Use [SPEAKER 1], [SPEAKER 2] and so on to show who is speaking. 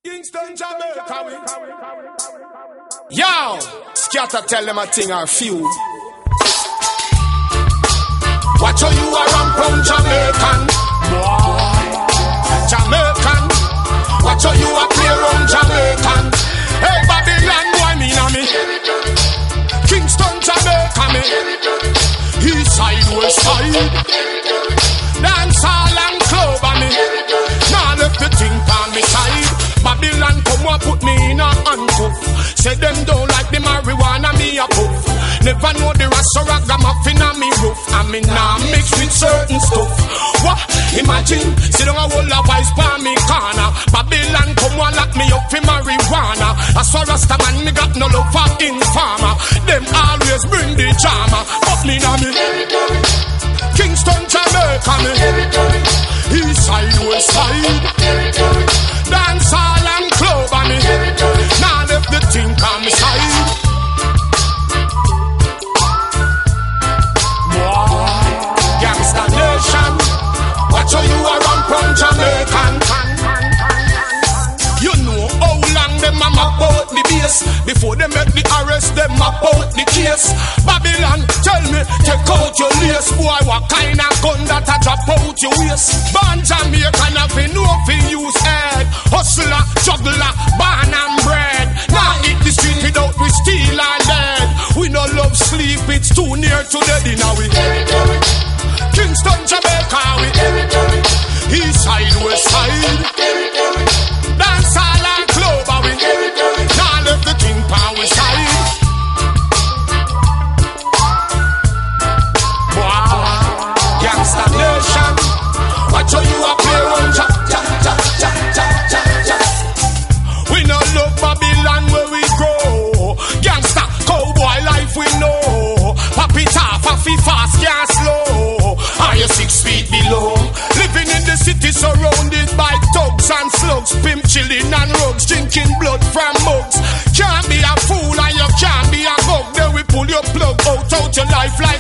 [SPEAKER 1] Kingston, Jamaica, yo, scatter tell them a thing or few. Watch how you are from Jamaican, Jamaican. Watch how you are play around Jamaican. Hey Babylon, boy, me na me. Kingston, Jamaica, me. East side, west side. Dance all and club on me. Now left the thing on me side. Babylon come and put me in a handcuff. Say them don't like the marijuana, me a puff. Never know the ragamuffin on me roof. I mean now mix with certain stuff. What? Imagine, sit down a whole of ice for me corner. Babylon come and lock me up for marijuana. As far as the man, me got no love for informer. Them always bring the drama. Up me now me Kingston, Jamaica, me East side, west side. Dance all and club on me. Now left the thing on me side. Gangsta nation. Watch how you are run from Jamaican. You know how long them a map out the base. Before they make the arrest, them map out the case. Babylon, tell me, take out your lace. Boy, what kind of gun that a drop out your waist? Born Jamaican, have been no fi use head. Hustler, juggler, born and bred. Now hit the street without we steal and dead. We no love sleep, it's too near to dead in our territory. Kingston, Jamaica, we territory. East side, west side. Dance all and club, we territory. Now left the king power side. Wow, gangsta nation. Watch how you a play around ja. We no love Babylon where we grow. Gangsta, cowboy life we know. Pop it off, happy fast, can't slow. Are you 6 feet below? Living in the city surrounded by thugs and slugs. Pimp chilling and rugs, drinking blood from mugs. Can't be a fool and you can't be a bug. Then we pull your plug out your life like